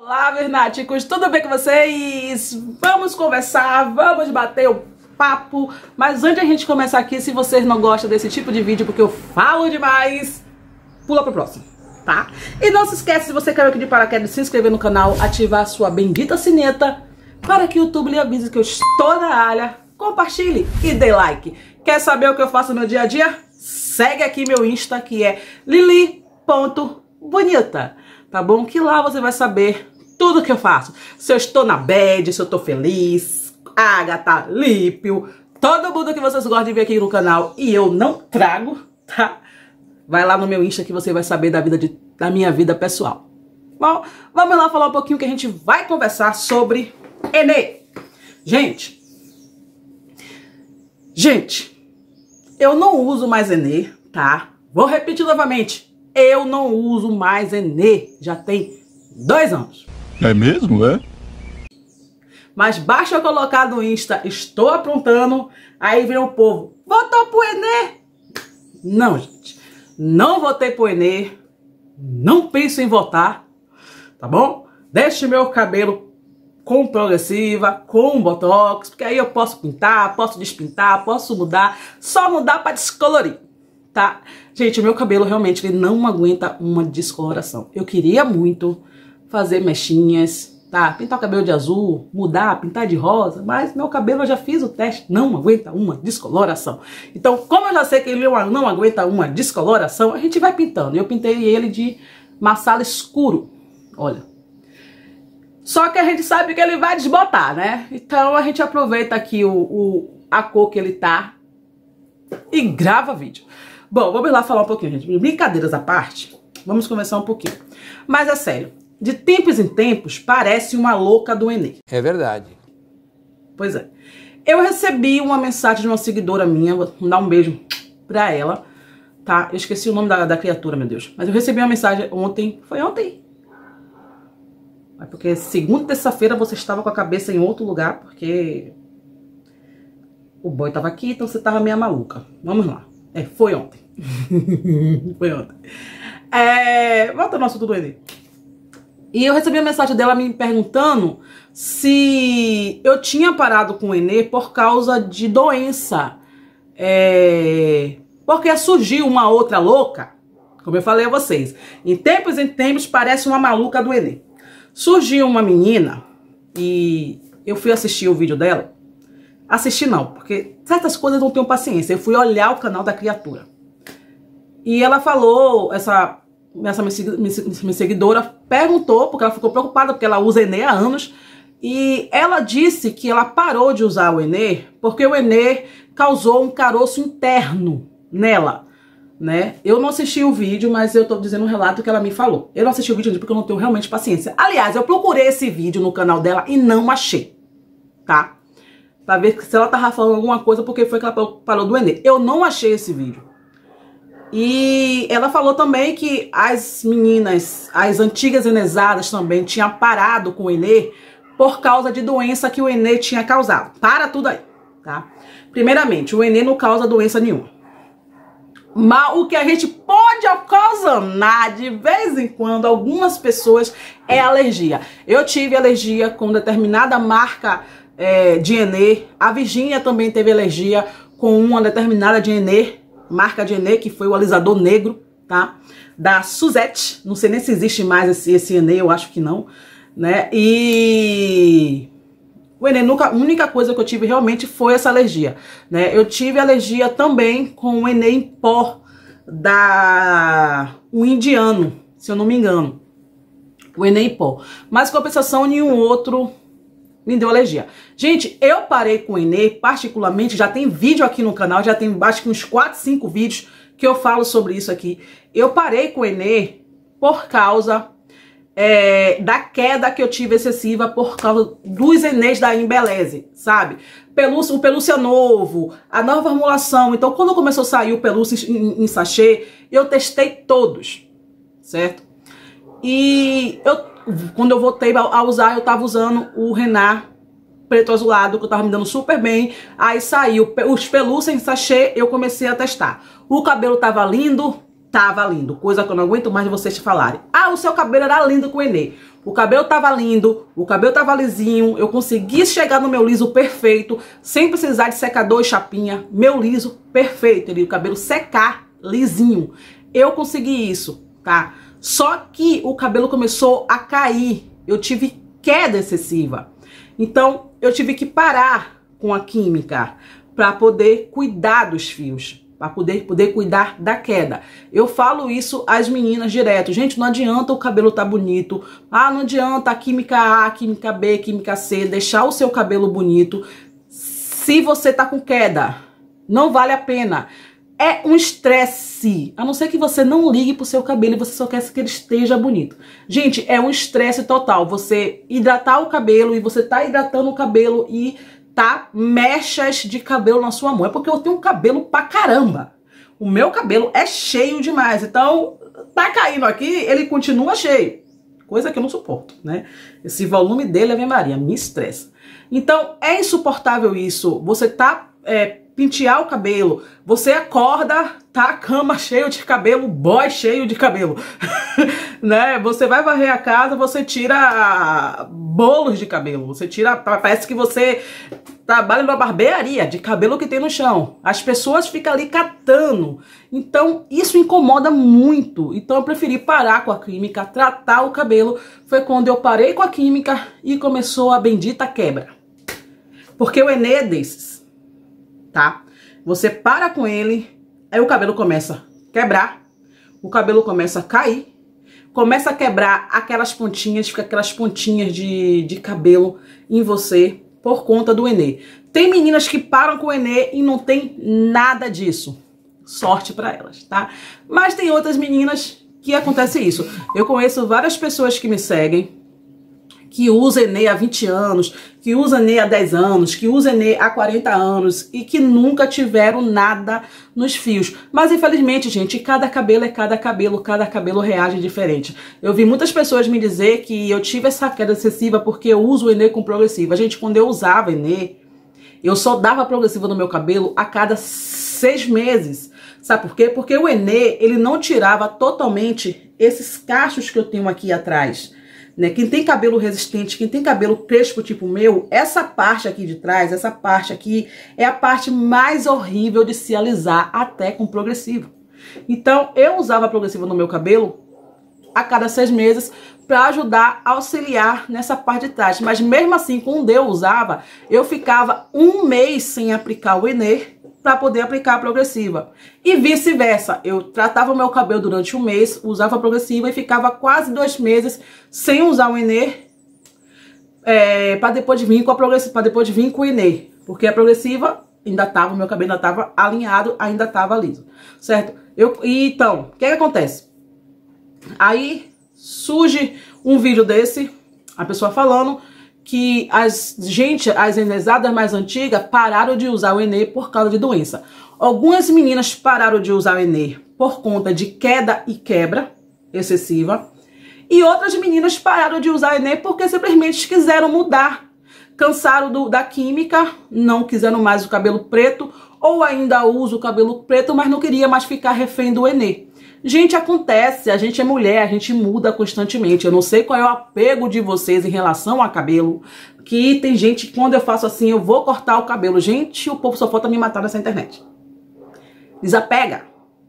Olá, vernáticos, tudo bem com vocês? Vamos conversar, vamos bater o papo. Mas antes de a gente começar aqui, se vocês não gostam desse tipo de vídeo, porque eu falo demais, pula pro próximo, tá? E não se esquece, se você caiu aqui de paraquedas, de se inscrever no canal, ativar a sua bendita sineta, para que o YouTube lhe avise que eu estou na área. Compartilhe e dê like. Quer saber o que eu faço no meu dia a dia? Segue aqui meu Insta, que é lili.bonita, tá bom? Que lá você vai saber tudo que eu faço. Se eu estou na bad, se eu estou feliz, Agatha, Lípio, todo mundo que vocês gostam de ver aqui no canal e eu não trago, tá? Vai lá no meu Insta que você vai saber da minha vida pessoal. Bom, vamos lá falar um pouquinho que a gente vai conversar sobre Enem. Gente, eu não uso mais Enem, tá? Vou repetir novamente. Eu não uso mais Enem. Já tem 2 anos. É mesmo, é? Mas basta eu colocar no Insta, estou aprontando, aí vem o povo, votou pro Enem? Não, gente. Não votei pro Enem. Não penso em votar, tá bom? Deixe meu cabelo com progressiva, com botox, porque aí eu posso pintar, posso despintar, posso mudar, só mudar para descolorir, tá? Gente, o meu cabelo realmente ele não aguenta uma descoloração. Eu queria muito fazer mechinhas, tá? Pintar o cabelo de azul, mudar, pintar de rosa, mas meu cabelo eu já fiz o teste, não aguenta uma descoloração. Então, como eu já sei que ele não aguenta uma descoloração, a gente vai pintando. Eu pintei ele de marsala escuro, olha. Só que a gente sabe que ele vai desbotar, né? Então a gente aproveita aqui a cor que ele tá e grava vídeo. Bom, vamos lá falar um pouquinho, gente. Brincadeiras à parte, vamos conversar um pouquinho. Mas é sério, de tempos em tempos parece uma louca do Enem. É verdade. Pois é. Eu recebi uma mensagem de uma seguidora minha, vou dar um beijo pra ela, tá? Eu esqueci o nome da criatura, meu Deus. Mas eu recebi uma mensagem ontem, foi ontem? Porque segunda e terça-feira você estava com a cabeça em outro lugar, porque o boy estava aqui, então você estava meio maluca. Vamos lá. Foi ontem. Foi ontem. Volta no assunto do Enem. E eu recebi a mensagem dela me perguntando se eu tinha parado com o Enem por causa de doença. Porque surgiu uma outra louca, como eu falei a vocês. Em tempos parece uma maluca do Enem. Surgiu uma menina e eu fui assistir o vídeo dela. Assistir não, porque certas coisas eu não tenho paciência. Eu fui olhar o canal da criatura. E ela falou, essa minha seguidora perguntou, porque ela ficou preocupada, porque ela usa Enem há anos. E ela disse que ela parou de usar o Enem porque o Enem causou um caroço interno nela. Né? Eu não assisti o vídeo, mas eu tô dizendo um relato que ela me falou. Eu não assisti o vídeo porque eu não tenho realmente paciência. Aliás, eu procurei esse vídeo no canal dela e não achei, tá? Pra ver se ela tava falando alguma coisa, porque foi que ela falou do Enem. Eu não achei esse vídeo. E ela falou também que as meninas, as antigas enesadas também tinham parado com o Enem por causa de doença que o Enem tinha causado. Para tudo aí, tá? Primeiramente, o Enem não causa doença nenhuma. Mas o que a gente pode ocasionar de vez em quando, algumas pessoas, é alergia. Eu tive alergia com determinada marca de Enem. A Virgínia também teve alergia com uma determinada de Enem, marca de Enem, que foi o alisador negro, tá? Da Suzette. Não sei nem se existe mais esse Enem, eu acho que não, né? E o Enem, a única coisa que eu tive realmente foi essa alergia, né? Eu tive alergia também com o Enem em pó o indiano, se eu não me engano. O Enem em pó. Mas compensação, nenhum outro me deu alergia. Gente, eu parei com o Enem, particularmente, já tem vídeo aqui no canal, já tem acho que uns 4, 5 vídeos que eu falo sobre isso aqui. Eu parei com o Enem por causa da queda que eu tive excessiva por causa dos Enéis da Embeleze, sabe? O pelúcia novo, a nova formulação. Então, quando começou a sair o pelúcia em sachê, eu testei todos, certo? E quando eu voltei a usar, eu tava usando o Renard preto azulado, que eu tava me dando super bem. Aí saiu os pelúcia em sachê, eu comecei a testar. O cabelo tava lindo, tava lindo. Coisa que eu não aguento mais de vocês falarem. Ah, o seu cabelo era lindo com o Enê. O cabelo tava lindo, o cabelo tava lisinho, eu consegui chegar no meu liso perfeito, sem precisar de secador e chapinha. Meu liso perfeito, o cabelo secar lisinho. Eu consegui isso, tá? Só que o cabelo começou a cair. Eu tive queda excessiva. Então, eu tive que parar com a química para poder cuidar dos fios, para poder cuidar da queda. Eu falo isso às meninas direto. Gente, não adianta o cabelo tá bonito. Ah, não adianta a química A, química B, química C, deixar o seu cabelo bonito se você tá com queda. Não vale a pena. É um estresse. A não ser que você não ligue pro seu cabelo e você só quer que ele esteja bonito. Gente, é um estresse total. Você hidratar o cabelo e você tá hidratando o cabelo e tá mechas de cabelo na sua mão. É porque eu tenho um cabelo pra caramba. O meu cabelo é cheio demais. Então, tá caindo aqui, ele continua cheio. Coisa que eu não suporto, né? Esse volume dele, Ave Maria, me estressa. Então, é insuportável isso. Você tá pentear o cabelo, você acorda, tá a cama cheio de cabelo, boy cheio de cabelo, né? Você vai varrer a casa, você tira bolos de cabelo, você tira, parece que você trabalha numa barbearia de cabelo que tem no chão. As pessoas ficam ali catando. Então, isso incomoda muito. Então, eu preferi parar com a química, tratar o cabelo. Foi quando eu parei com a química e começou a bendita quebra. Porque o Enê é desses, tá? Você para com ele, aí o cabelo começa a quebrar, o cabelo começa a cair, começa a quebrar aquelas pontinhas, fica aquelas pontinhas de cabelo em você por conta do Enê. Tem meninas que param com o Enê e não tem nada disso. Sorte pra elas, tá? Mas tem outras meninas que acontece isso. Eu conheço várias pessoas que me seguem, que usa Enê há 20 anos, que usa Enê há 10 anos, que usa Enê há 40 anos e que nunca tiveram nada nos fios. Mas infelizmente, gente, cada cabelo é cada cabelo reage diferente. Eu vi muitas pessoas me dizer que eu tive essa queda excessiva porque eu uso o Enê com progressiva. Gente, quando eu usava Enê, eu só dava progressiva no meu cabelo a cada 6 meses. Sabe por quê? Porque o Enê, ele não tirava totalmente esses cachos que eu tenho aqui atrás. Né? Quem tem cabelo resistente, quem tem cabelo crespo tipo o meu, essa parte aqui de trás, essa parte aqui, é a parte mais horrível de se alisar até com progressivo. Então, eu usava progressivo no meu cabelo a cada 6 meses para ajudar a auxiliar nessa parte de trás. Mas mesmo assim, quando eu usava, eu ficava 1 mês sem aplicar o Enê para poder aplicar a progressiva. E vice-versa. Eu tratava o meu cabelo durante 1 mês, usava a progressiva e ficava quase 2 meses sem usar o Enê para depois vir com a progressiva, para depois vir com o Enê. Porque a progressiva ainda tava, o meu cabelo ainda tava alinhado, ainda tava liso. Certo? Então, o que acontece? Aí surge um vídeo desse, a pessoa falando que as enesadas mais antigas pararam de usar o Enê por causa de doença. Algumas meninas pararam de usar o Enê por conta de queda e quebra excessiva. E outras meninas pararam de usar o Enê porque simplesmente quiseram mudar. Cansaram da química, não quiseram mais o cabelo preto, ou ainda usa o cabelo preto, mas não queria mais ficar refém do Enê. Gente, acontece, a gente é mulher, a gente muda constantemente. Eu não sei qual é o apego de vocês em relação a cabelo, que tem gente que quando eu faço assim, eu vou cortar o cabelo. Gente, o povo só falta me matar nessa internet. Desapega,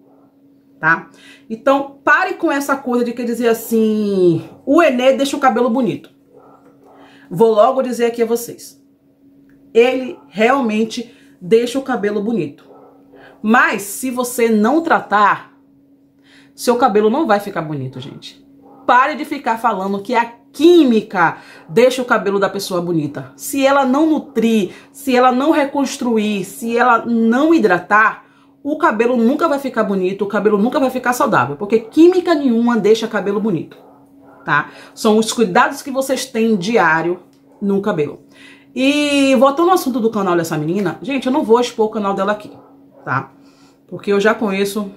tá? Então, pare com essa coisa de querer dizer assim, o Enê deixa o cabelo bonito. Vou logo dizer aqui a vocês. Ele realmente deixa o cabelo bonito. Mas, se você não tratar, seu cabelo não vai ficar bonito, gente. Pare de ficar falando que a química deixa o cabelo da pessoa bonita. Se ela não nutrir, se ela não reconstruir, se ela não hidratar, o cabelo nunca vai ficar bonito, o cabelo nunca vai ficar saudável. Porque química nenhuma deixa cabelo bonito, tá? São os cuidados que vocês têm diário no cabelo. E voltando ao assunto do canal dessa menina, gente, eu não vou expor o canal dela aqui, tá? Porque eu já conheço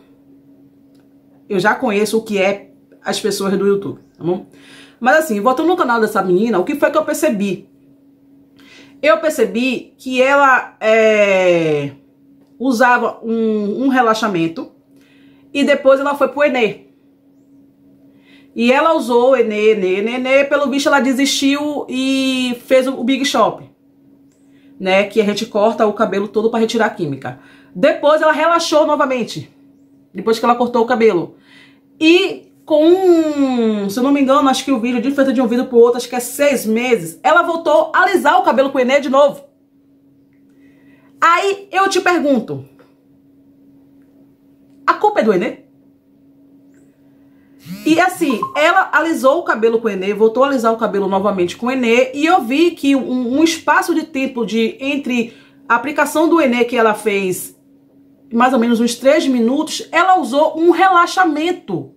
o que é as pessoas do YouTube, tá bom? Mas assim, voltando no canal dessa menina, o que foi que eu percebi? Eu percebi que ela usava um relaxamento E depois ela foi pro Enê. E ela usou o Enê, pelo visto ela desistiu e fez o Big Shop, né? Que a gente corta o cabelo todo para retirar a química. Depois ela relaxou novamente, depois que ela cortou o cabelo. E se eu não me engano, acho que o vídeo, diferente de um vídeo pro outro, acho que é 6 meses, ela voltou a alisar o cabelo com o Enê de novo. Aí eu te pergunto, a culpa é do Enê? E assim, ela alisou o cabelo com o Enê, voltou a alisar o cabelo novamente com o Enê, e eu vi que um espaço de tempo entre a aplicação do Enê que ela fez, mais ou menos uns 3 minutos, ela usou um relaxamento.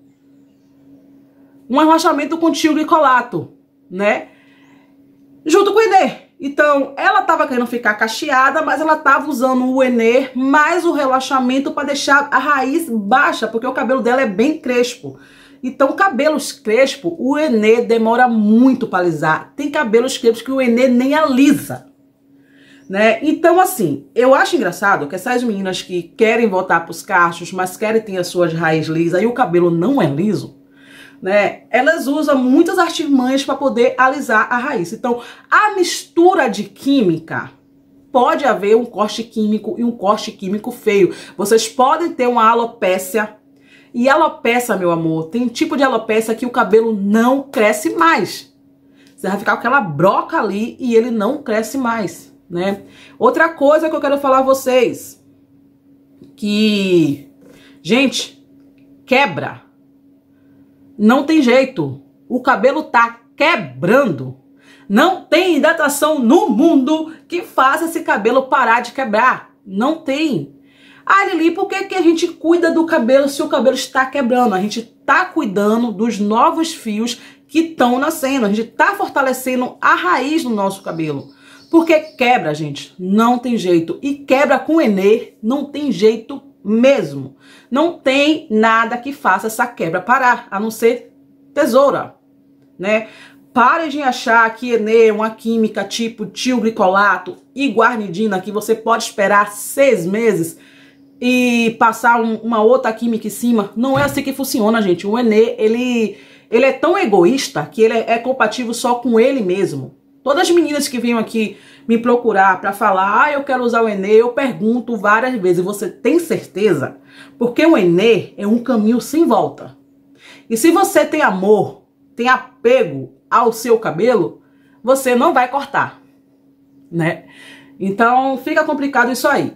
Um relaxamento com tioglicolato, né? Junto com o Enê. Então, ela tava querendo ficar cacheada, mas ela tava usando o Enê mais o relaxamento para deixar a raiz baixa, porque o cabelo dela é bem crespo. Então, cabelos crespos, o Enê demora muito para alisar. Tem cabelos crespos que o Enê nem alisa, né? Então, assim, eu acho engraçado que essas meninas que querem voltar para os cachos, mas querem ter as suas raízes lisas e o cabelo não é liso, né? Elas usam muitas artimanhas para poder alisar a raiz. Então, a mistura de química, pode haver um corte químico e um corte químico feio. Vocês podem ter uma alopécia. E alopecia, meu amor, tem um tipo de alopecia que o cabelo não cresce mais. Você vai ficar com aquela broca ali e ele não cresce mais, né? Outra coisa que eu quero falar a vocês, que, gente, quebra. Não tem jeito. O cabelo tá quebrando. Não tem hidratação no mundo que faça esse cabelo parar de quebrar. Não tem. Ah, Lili, por que a gente cuida do cabelo se o cabelo está quebrando? A gente está cuidando dos novos fios que estão nascendo. A gente está fortalecendo a raiz do nosso cabelo. Porque quebra, gente, não tem jeito. E quebra com Enê não tem jeito mesmo. Não tem nada que faça essa quebra parar, a não ser tesoura, né? Pare de achar que Enê é uma química tipo tioglicolato e guarnidina que você pode esperar 6 meses e passar uma outra química em cima. Não é assim que funciona, gente. O Enê, ele é tão egoísta que ele é compatível só com ele mesmo. Todas as meninas que vêm aqui me procurar para falar, eu quero usar o Enê, eu pergunto várias vezes, você tem certeza? Porque o Enê é um caminho sem volta. E se você tem amor, tem apego ao seu cabelo, você não vai cortar, né? Então fica complicado isso aí.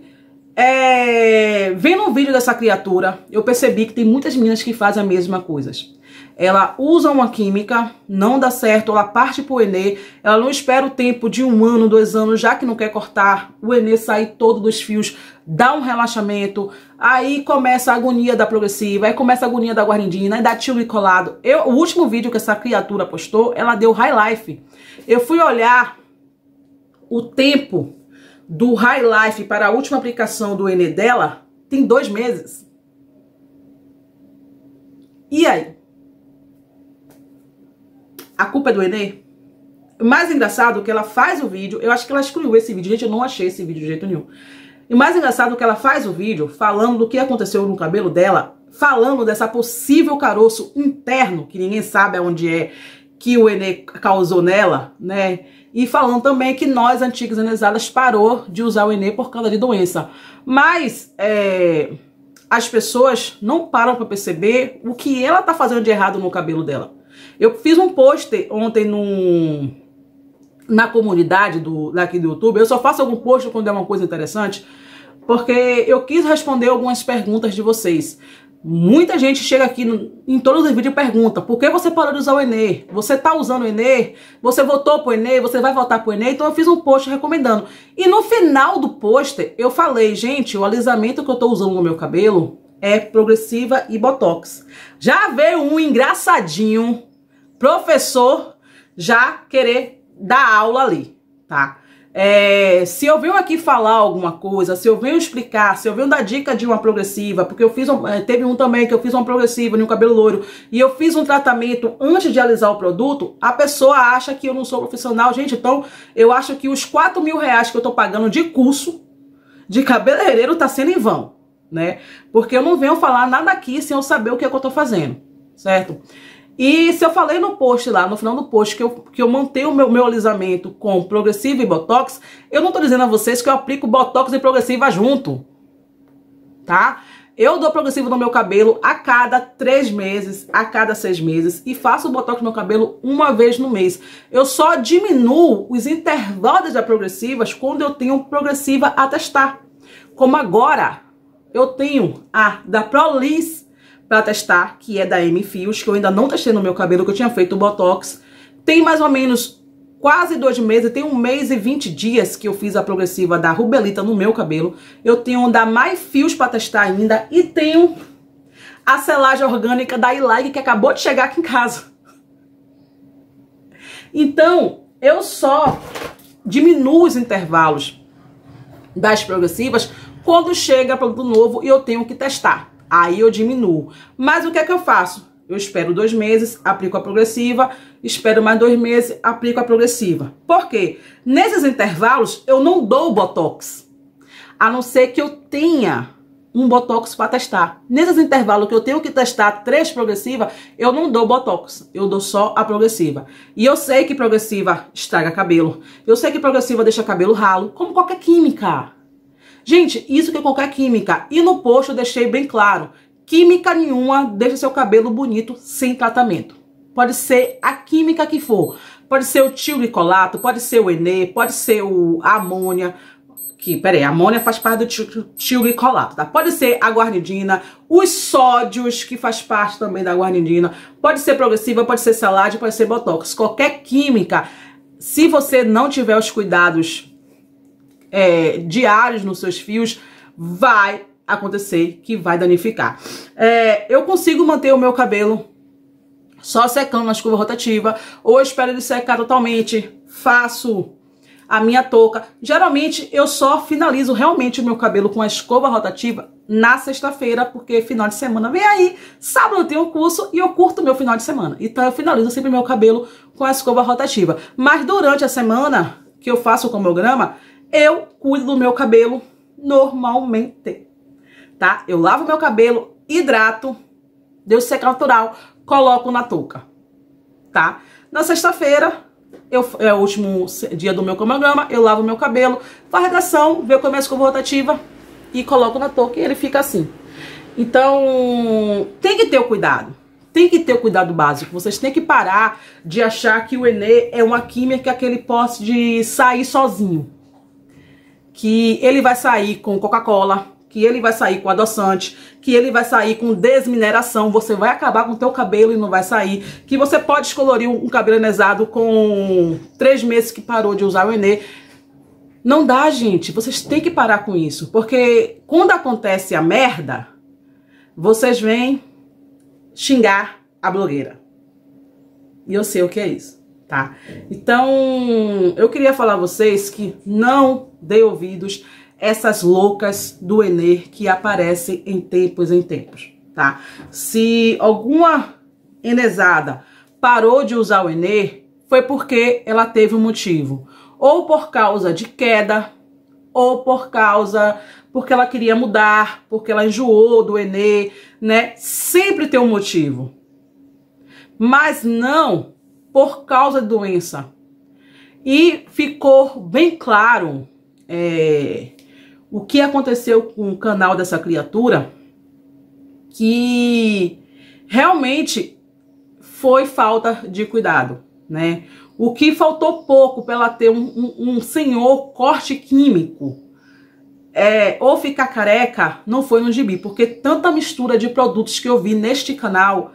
Vendo um vídeo dessa criatura, eu percebi que tem muitas meninas que fazem a mesma coisa. Ela usa uma química, não dá certo, ela parte pro Enê, ela não espera o tempo de 1 ano, 2 anos, já que não quer cortar, o Enê sai todo dos fios, dá um relaxamento, aí começa a agonia da progressiva, aí começa a agonia da guarnidina, aí dá tioglicolato. O último vídeo que essa criatura postou, ela deu High Life. Eu fui olhar o tempo do High Life para a última aplicação do Enê dela, tem 2 meses. E aí? A culpa é do Enê? O mais engraçado é que ela faz o vídeo, eu acho que ela excluiu esse vídeo, gente, eu não achei esse vídeo de jeito nenhum. E o mais engraçado é que ela faz o vídeo falando do que aconteceu no cabelo dela, falando dessa possível caroço interno, que ninguém sabe aonde é, que o Enê causou nela, né? E falando também que nós, antigas enesadas, parou de usar o Enê por causa de doença. Mas as pessoas não param para perceber o que ela tá fazendo de errado no cabelo dela. Eu fiz um post ontem na comunidade daqui do YouTube. Eu só faço algum post quando é uma coisa interessante, porque eu quis responder algumas perguntas de vocês. Muita gente chega aqui em todos os vídeos e pergunta: por que você parou de usar o Enê? Você tá usando o Enê? Você voltou pro Enê? Você vai voltar pro Enê? Então eu fiz um post recomendando. E no final do post eu falei: gente, o alisamento que eu tô usando no meu cabelo é progressiva e botox. Já veio um engraçadinho, professor, já querer dar aula ali, tá? Se eu venho aqui falar alguma coisa, se eu venho explicar, se eu venho dar dica de uma progressiva, porque eu fiz teve um também que eu fiz uma progressiva no cabelo loiro e eu fiz um tratamento antes de alisar o produto, a pessoa acha que eu não sou profissional. Gente, então eu acho que os 4.000 reais que eu tô pagando de curso de cabeleireiro tá sendo em vão, né? Porque eu não venho falar nada aqui sem eu saber o que é que eu tô fazendo, certo? E se eu falei no post lá, no final do post, que eu mantenho o meu alisamento com progressiva e botox, eu não tô dizendo a vocês que eu aplico botox e progressiva junto, tá? Eu dou progressivo no meu cabelo a cada 3 meses, a cada 6 meses, e faço o botox no meu cabelo uma vez no mês. Eu só diminuo os intervalos das progressivas quando eu tenho progressiva a testar. Como agora, eu tenho a da Proliss para testar, que é da M-Fios, que eu ainda não testei no meu cabelo, que eu tinha feito o botox. Tem mais ou menos quase 2 meses, tem 1 mês e 20 dias que eu fiz a progressiva da Rubelita no meu cabelo. Eu tenho da MyFios para testar ainda e tenho a selagem orgânica da iLike que acabou de chegar aqui em casa. Então, eu só diminuo os intervalos das progressivas quando chega produto novo e eu tenho que testar. Aí eu diminuo. Mas o que é que eu faço? Eu espero 2 meses, aplico a progressiva, espero mais 2 meses, aplico a progressiva. Por quê? Nesses intervalos, eu não dou botox. A não ser que eu tenha um botox para testar. Nesses intervalos que eu tenho que testar 3 progressivas, eu não dou botox. Eu dou só a progressiva. E eu sei que progressiva estraga cabelo. Eu sei que progressiva deixa cabelo ralo, como qualquer química. Gente, isso que é qualquer química. E no post eu deixei bem claro. Química nenhuma deixa seu cabelo bonito sem tratamento. Pode ser a química que for. Pode ser o tilglicolato, pode ser o Enê, pode ser a amônia. Peraí, a amônia faz parte do tilglicolato, tá? Pode ser a guanidina, os sódios, que faz parte também da guanidina. Pode ser progressiva, pode ser selagem, pode ser botox. Qualquer química, se você não tiver os cuidados diários nos seus fios, vai acontecer que vai danificar. Eu consigo manter o meu cabelo só secando na escova rotativa, ou espero ele secar totalmente, faço a minha touca. Geralmente eu só finalizo realmente o meu cabelo com a escova rotativa na sexta-feira, porque final de semana vem aí, sábado eu tenho um curso e eu curto meu final de semana. Então eu finalizo sempre meu cabelo com a escova rotativa. Mas durante a semana que eu faço o cronograma, eu cuido do meu cabelo normalmente, tá? Eu lavo meu cabelo, hidrato, deu secar natural, coloco na touca, tá? Na sexta-feira, é o último dia do meu cronograma, eu lavo meu cabelo, faço redação, vejo com a minha escova rotativa e coloco na touca e ele fica assim. Então, tem que ter o cuidado. Tem que ter o cuidado básico. Vocês têm que parar de achar que o Enê é uma química que ele pode sair sozinho. Que ele vai sair com Coca-Cola, que ele vai sair com adoçante, que ele vai sair com desmineração, você vai acabar com o teu cabelo e não vai sair, que você pode descolorir um cabelo enesado com 3 meses que parou de usar o Enê. Não dá, gente, vocês têm que parar com isso, porque quando acontece a merda, vocês vêm xingar a blogueira. E eu sei o que é isso, tá? Então, eu queria falar a vocês que não dê ouvidos essas loucas do Enê que aparecem em tempos, tá? Se alguma enesada parou de usar o Enê, foi porque ela teve um motivo. Ou por causa de queda, ou porque ela queria mudar, porque ela enjoou do Enê, né? Sempre tem um motivo. Mas não por causa de doença. E ficou bem claro o que aconteceu com o canal dessa criatura, que realmente foi falta de cuidado, né? O que faltou pouco para ela ter um senhor corte químico, ou ficar careca, não foi no gibi, porque tanta mistura de produtos que eu vi neste canal,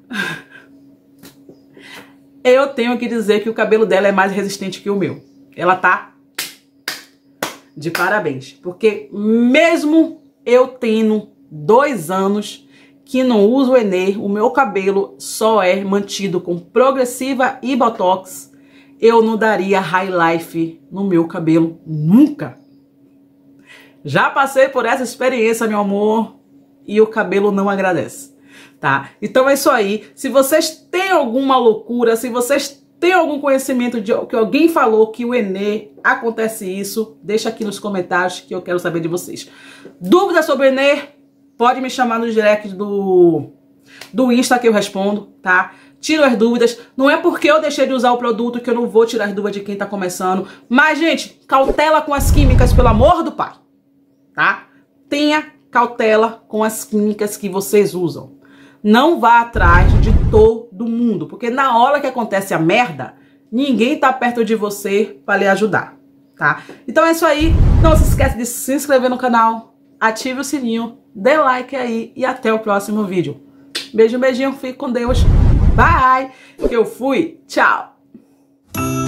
eu tenho que dizer que o cabelo dela é mais resistente que o meu. Ela tá de parabéns, porque mesmo eu tendo 2 anos que não uso o Enê, o meu cabelo só é mantido com progressiva e botox, eu não daria high life no meu cabelo nunca. Já passei por essa experiência, meu amor, e o cabelo não agradece, tá? Então é isso aí. Se vocês têm alguma loucura, se vocês têm algum conhecimento de que alguém falou que o Enê acontece isso, deixa aqui nos comentários que eu quero saber de vocês. Dúvidas sobre o Enê? pode me chamar no direct do Insta que eu respondo, tá? Tiro as dúvidas. Não é porque eu deixei de usar o produto que eu não vou tirar as dúvidas de quem tá começando. Mas, gente, cautela com as químicas, pelo amor do pai, tá? Tenha cautela com as químicas que vocês usam. Não vá atrás de todo mundo, porque na hora que acontece a merda, ninguém tá perto de você para lhe ajudar, tá? Então é isso aí. Não se esquece de se inscrever no canal, ative o sininho, dê like aí e até o próximo vídeo. Beijo, beijinho, fique com Deus. Bye! Eu fui. Tchau!